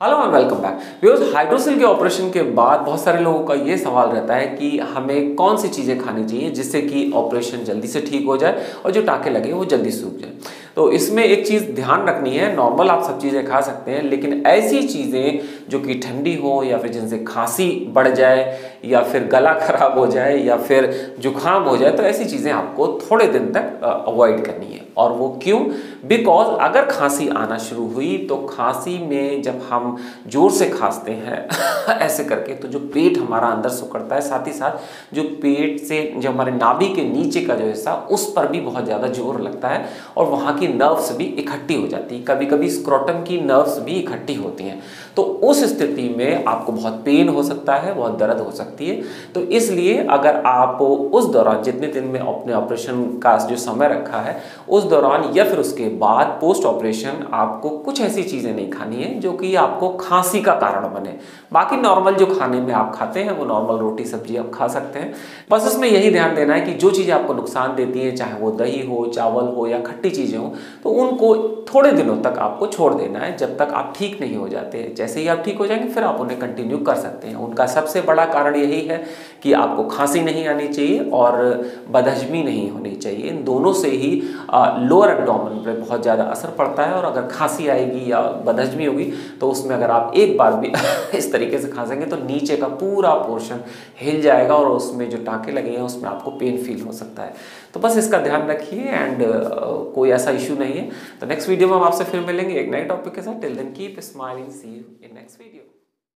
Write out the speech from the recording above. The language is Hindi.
Hello and welcome back viewers. Hydrocele के ऑपरेशन के बाद बहुत सारे लोगों का ये सवाल रहता है कि हमें कौन सी चीज़ें खानी चाहिए जिससे कि ऑपरेशन जल्दी से ठीक हो जाए और जो टाँके लगे वो जल्दी सूख जाए। तो इसमें एक चीज़ ध्यान रखनी है, नॉर्मल आप सब चीज़ें खा सकते हैं, लेकिन ऐसी चीज़ें जो कि ठंडी हो या फिर जिनसे खांसी बढ़ जाए या फिर गला खराब हो जाए या फिर जुकाम हो जाए, तो ऐसी चीज़ें आपको थोड़े दिन तक अवॉइड करनी है। और वो क्यों? बिकॉज अगर खांसी आना शुरू हुई तो खांसी में जब हम जोर से खांसते हैं ऐसे करके, तो जो पेट हमारा अंदर सिकुड़ता है, साथ ही साथ जो पेट से जो हमारे नाभि के नीचे का जो हिस्सा, उस पर भी बहुत ज़्यादा जोर लगता है और वहाँ की नर्व्स भी इकट्ठी हो जाती है। कभी कभी स्क्रोटम की नर्व्स भी इकट्ठी होती हैं, तो उस स्थिति में आपको बहुत पेन हो सकता है, बहुत दर्द हो सकती है। तो इसलिए अगर आप उस दौरान, जितने दिन में अपने ऑपरेशन का जो समय रखा है, उस दौरान या फिर उसके बाद पोस्ट ऑपरेशन आपको कुछ ऐसी चीज़ें नहीं खानी है जो कि आपको खांसी का कारण बने। बाकी नॉर्मल जो खाने में आप खाते हैं वो नॉर्मल रोटी सब्जी आप खा सकते हैं। बस इसमें यही ध्यान देना है कि जो चीज़ें आपको नुकसान देती हैं, चाहे वो दही हो, चावल हो या खट्टी चीज़ें हो, तो उनको थोड़े दिनों तक आपको छोड़ देना है, जब तक आप ठीक नहीं हो जाते। जैसे ही आप ठीक हो जाएंगे फिर आप उन्हें कंटिन्यू कर सकते हैं। उनका सबसे बड़ा कारण यही है कि आपको खांसी नहीं आनी चाहिए और बदहजमी नहीं होनी चाहिए। इन दोनों से ही लोअर एब्डोमेन पर बहुत ज़्यादा असर पड़ता है। और अगर खांसी आएगी या बदहजमी होगी तो उसमें अगर आप एक बार भी इस तरीके से खांसेंगे तो नीचे का पूरा पोर्शन हिल जाएगा और उसमें जो टाँके लगे हैं उसमें आपको पेन फील हो सकता है। तो बस इसका ध्यान रखिए एंड कोई ऐसा इशू नहीं है। तो नेक्स्ट वीडियो में हम आपसे फिर मिलेंगे एक नए टॉपिक के साथ। Till then keep smiling, see you in next video.